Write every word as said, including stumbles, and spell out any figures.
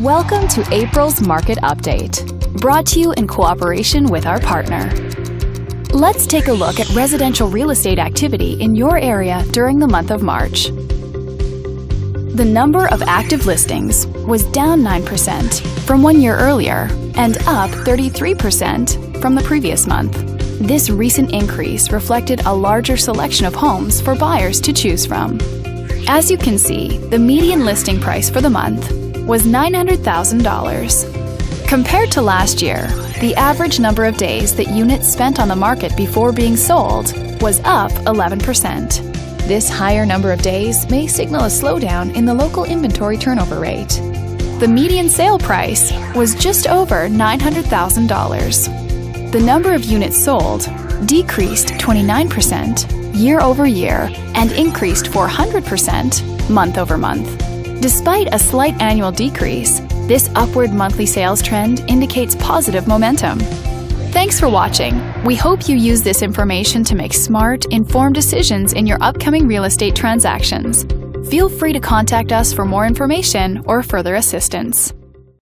Welcome to April's Market Update, brought to you in cooperation with our partner. Let's take a look at residential real estate activity in your area during the month of March. The number of active listings was down nine percent from one year earlier and up thirty-three percent from the previous month. This recent increase reflected a larger selection of homes for buyers to choose from. As you can see, the median listing price for the month was nine hundred thousand dollars. Compared to last year, the average number of days that units spent on the market before being sold was up eleven percent. This higher number of days may signal a slowdown in the local inventory turnover rate. The median sale price was just over nine hundred thousand dollars. The number of units sold decreased twenty-nine percent year over year and increased four hundred percent month over month. Despite a slight annual decrease, this upward monthly sales trend indicates positive momentum. Thanks for watching. We hope you use this information to make smart, informed decisions in your upcoming real estate transactions. Feel free to contact us for more information or further assistance.